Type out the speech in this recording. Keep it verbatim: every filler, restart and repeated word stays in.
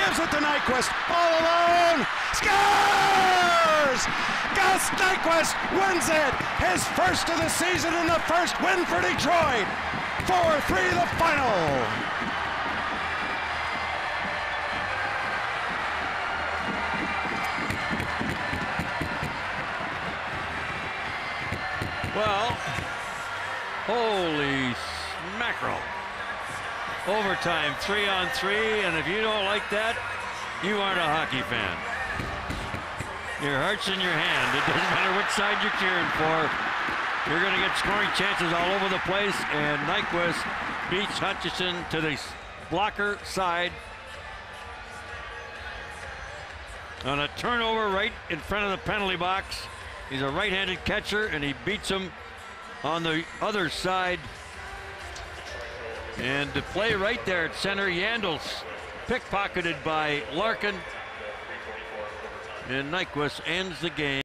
Gives it to Nyquist. All alone. Scores! Gus Nyquist wins it. His first of the season and the first win for Detroit. four three the final. Well, holy mackerel. Overtime, three on three, and if you don't like that, you aren't a hockey fan. Your heart's in your hand. It doesn't matter which side you're cheering for. You're going to get scoring chances all over the place, and Nyquist beats Hutchison to the blocker side on a turnover right in front of the penalty box. He's a right-handed catcher, and he beats him on the other side. And to play right there at center, Yandel's pickpocketed by Larkin. And Nyquist ends the game.